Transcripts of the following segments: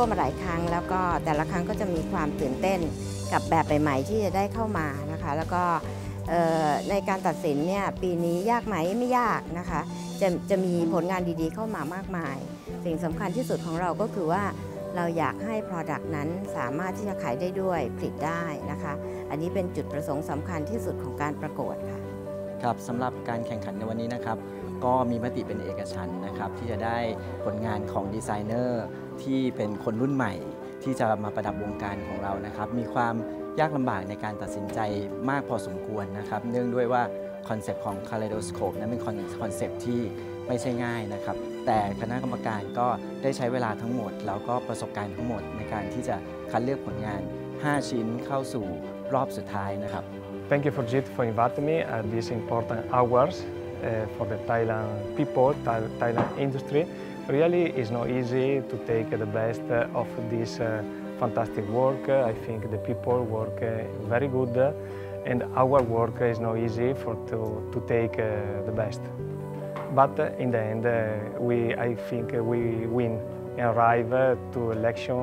มาหลายครั้งแล้วก็แต่ละครั้งก็จะมีความตื่นเต้นกับแบบใหม่ๆที่จะได้เข้ามานะคะแล้วก็ในการตัดสินเนี่ยปีนี้ยากไหมไม่ยากนะคะจะมีผลงานดีๆเข้ามามากมายสิ่งสำคัญที่สุดของเราก็คือว่าเราอยากให้ Product นั้นสามารถที่จะขายได้ด้วยผลิตได้นะคะอันนี้เป็นจุดประสงค์สำคัญที่สุดของการประกวดค่ะครับสำหรับการแข่งขันในวันนี้นะครับก็มีมติเป็นเอกฉันท์นะครับที่จะได้ผลงานของดีไซเนอร์ที่เป็นคนรุ่นใหม่ที่จะมาประดับวงการของเรานะครับมีความยากลำบากในการตัดสินใจมากพอสมควรนะครับเนื่องด้วยว่าคอนเซปต์ของ Kaleidoscope นั้นเป็นคอนเซปต์ที่ไม่ใช่ง่ายนะครับแต่คณะกรรมการก็ได้ใช้เวลาทั้งหมดแล้วก็ประสบการณ์ทั้งหมดในการที่จะคัดเลือกผลงาน5 ชิ้นเข้าสู่รอบสุดท้ายนะครับ Thank you for JIT for inviting me at this important hours for the Thailand people, Thailand industry. Really, it's not easy to take the best of this fantastic work. I think the people work very good, and our work is not easy to take the best. But in the end, I think we win and arrive to election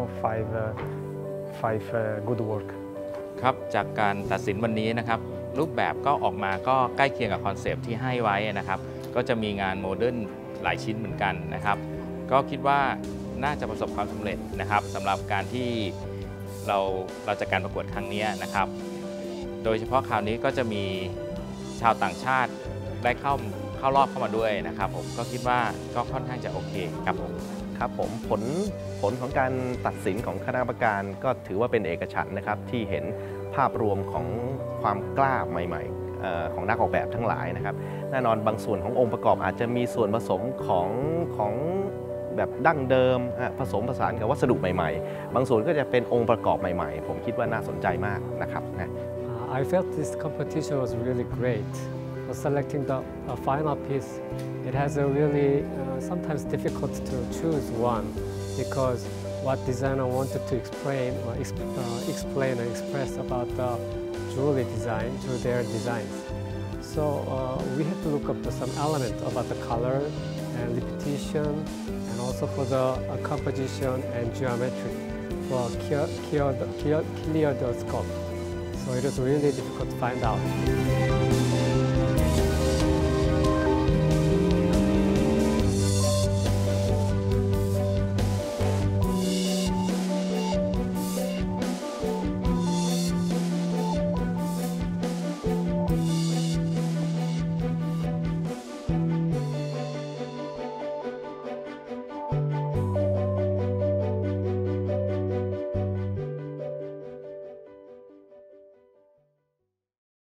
five good work. ครับจากการตัดสินวันนี้นะครับรูปแบบก็ออกมาก็ใกล้เคียงกับคอนเซปต์ที่ให้ไว้นะครับก็จะมีงานโมเดิร์นหลายชิ้นเหมือนกันนะครับก็คิดว่าน่าจะประสบความสำเร็จนะครับสำหรับการที่เราจัดการประกวดครั้งนี้นะครับโดยเฉพาะคราวนี้ก็จะมีชาวต่างชาติได้เข้ารอบเข้ามาด้วยนะครับผมก็คิดว่าก็ค่อนข้างจะโอเคครับผมครับผมผลของการตัดสินของคณะกรรมการก็ถือว่าเป็นเอกฉันท์นะครับที่เห็นภาพรวมของความกล้าใหม่ๆของนักออกแบบทั้งหลายนะครับแน่นอนบางส่วนขององค์ประกอบอาจจะมีส่วนผสมของแบบดั้งเดิมผสมผสานกับวัสดุใหม่ๆบางส่วนก็จะเป็นองค์ประกอบใหม่ๆผมคิดว่าน่าสนใจมากนะครับ I felt this competition was really great. For selecting the final piece, it has a really sometimes difficult to choose one because what designer wanted to explain and express about the jewelry design through their designs. So we had to look up to some element about the color and repetition and also for the composition and geometry for clear the scope. So it was really difficult to find out.